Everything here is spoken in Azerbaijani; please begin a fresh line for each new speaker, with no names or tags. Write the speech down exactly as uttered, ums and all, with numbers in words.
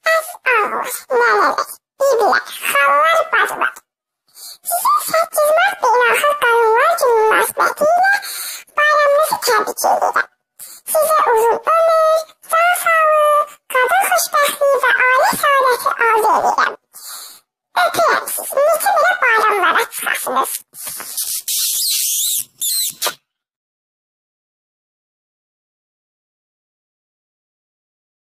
Avqust, nələr, biblər, xallar, bacılar. Sizin səkkiz mart Beynəlxalq Qadınlar Günü münasibətilə bayramınızı təbrik edirəm. Sizə uzun ömür, can sağlığı, qadın xoşbəxtliyi və ailə səadəti arzu edirəm. Öpürəm siz, neçə belə bayramlara çıxasınız.